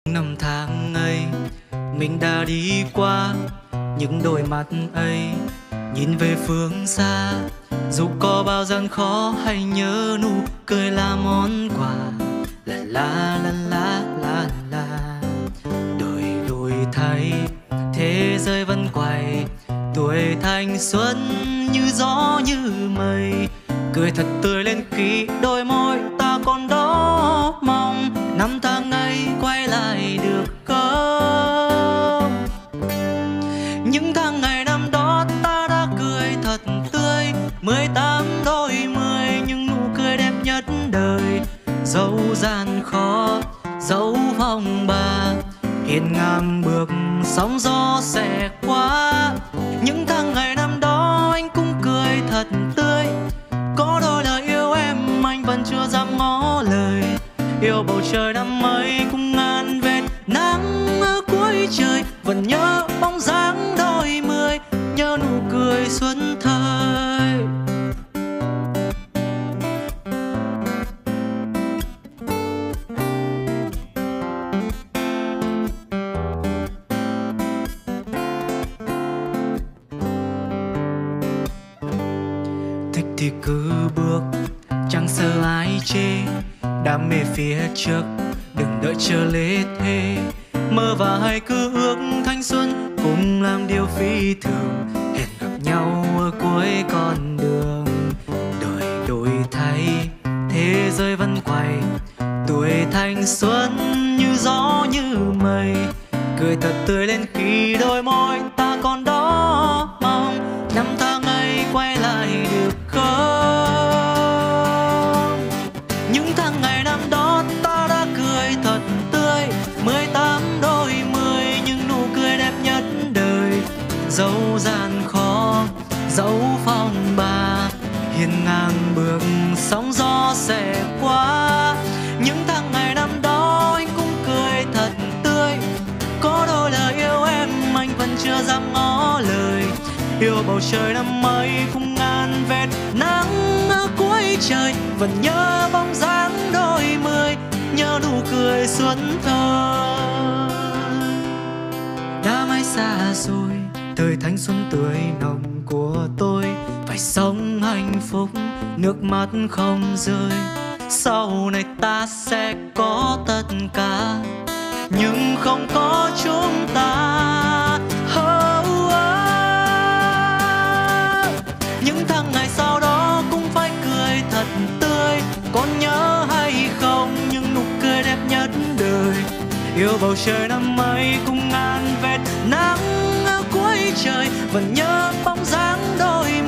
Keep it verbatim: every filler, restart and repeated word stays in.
Năm tháng ấy mình đã đi qua, những đôi mắt ấy nhìn về phương xa. Dù có bao gian khó hay nhớ nụ cười là món quà. La la la la la la. Đời đổi thay, thế giới vẫn quay, tuổi thanh xuân như gió như mây. Cười thật tươi lên khi đôi môi ta còn đó mong năm tháng ấy quay lại được không. Những tháng ngày năm đó ta đã cười thật tươi, mười tám đôi mươi nhưng nụ cười đẹp nhất đời. Dẫu gian khó, dẫu phong ba, hiên ngang bước sóng gió sẽ qua. Những tháng ngày năm đó anh cũng cười thật tươi, có đôi lời yêu em anh vẫn chưa dám ngỏ lời. Yêu bầu trời năm ấy cũng ngàn vệt nắng ở cuối trời, vẫn nhớ bóng dáng đôi mươi, nhớ nụ cười xuân thời. Thích thì cứ bước, chẳng sợ ai chê. Đam mê phía trước, đừng đợi chờ lê thê. Mơ và hay cứ ước thanh xuân cùng làm điều phi thường. Hẹn gặp nhau ở cuối con đường. Đời đổi thay, thế giới vẫn quay, tuổi thanh xuân như gió như mây. Cười thật tươi lên khi đôi môi ta còn đó mong năm tháng ấy quay lại được không. Những tháng ngày năm đó ta đã cười thật tươi, mười tám đôi mươi nhưng nụ cười đẹp nhất đời. Dẫu gian khó, dẫu phong ba, hiên ngang bước sóng gió sẽ qua. Những tháng ngày năm đó anh cũng cười thật tươi, có đôi lời yêu em anh vẫn chưa dám ngỏ lời. Yêu bầu trời năm ấy cũng ngàn vệt nắng ở cuối trời, vẫn nhớ bóng dáng đôi mươi, nhớ nụ cười xuân thời. Đã mãi xa rồi thời thanh xuân tươi nồng của tôi, phải sống hạnh phúc nước mắt không rơi. Sau này ta sẽ có tất cả nhưng không có chúng ta. Oh, oh. Những tháng ngày sau đó cũng phải cười thật tươi, còn nhớ hay không những nụ cười đẹp nhất đời. Yêu bầu trời năm ấy cũng ngàn vệt nắng ở cuối trời, vẫn nhớ bóng dáng đôi